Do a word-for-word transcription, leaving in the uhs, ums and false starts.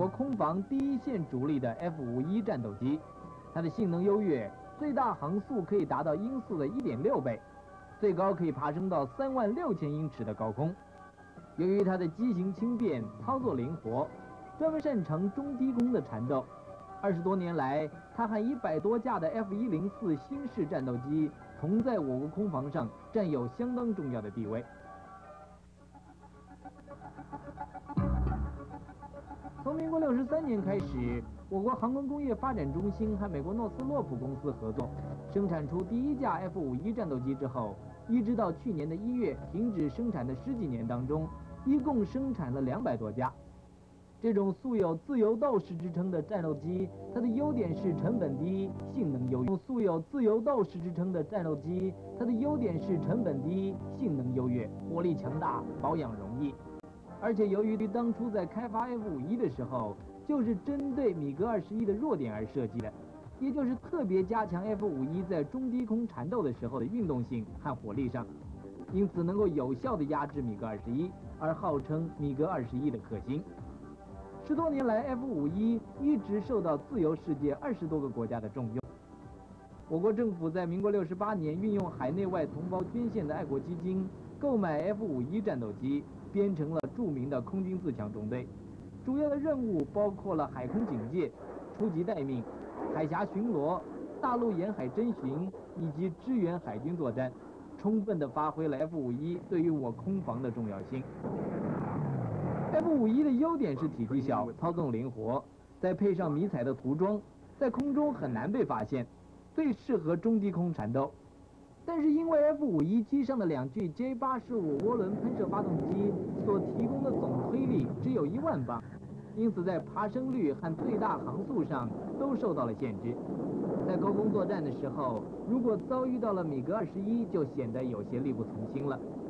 国空防第一线主力的 F 五一战斗机，它的性能优越，最大航速可以达到音速的 一点六倍，最高可以爬升到三万六千英尺的高空。由于它的机型轻便、操作灵活，专门擅长中低空的缠斗。二十多年来，它和一百多架的 F 一零四新式战斗机同在我国空防上占有相当重要的地位。从民国六十三年开始，我国航空工业发展中心和美国诺斯洛普公司合作，生产出第一架 F 五一战斗机之后，一直到去年的一月停止生产的十几年当中，一共生产了两百多架。这种素有自由斗士之称的战斗机，它的优点是成本低、性能优越。素有自由斗士之称的战斗机，它的优点是成本低、性能优越、火力强大、保养容易。而且由于当初在开发 F 五一的时候，就是针对米格二十一的弱点而设计的，也就是特别加强 F 五一在中低空缠斗的时候的运动性和火力上，因此能够有效地压制米格二十一，而号称米格二十一的克星。十多年来 ，F 五一一直受到自由世界二十多个国家的重用。我国政府在民国六十八年运用海内外同胞捐献的爱国基金，购买 F 五一战斗机，编成了著名的空军自强中队。主要的任务包括了海空警戒、初级待命、海峡巡逻、大陆沿海侦巡以及支援海军作战，充分地发挥了 F 五一对于我空防的重要性。F 五一的优点是体积小、操纵灵活，再配上迷彩的涂装，在空中很难被发现，最适合中低空缠斗。但是因为 F 五一机上的两具 J 八十五涡轮喷射发动机所提供的总推力只有一万磅，因此在爬升率和最大航速上都受到了限制。在高空作战的时候，如果遭遇到了米格二十一，就显得有些力不从心了。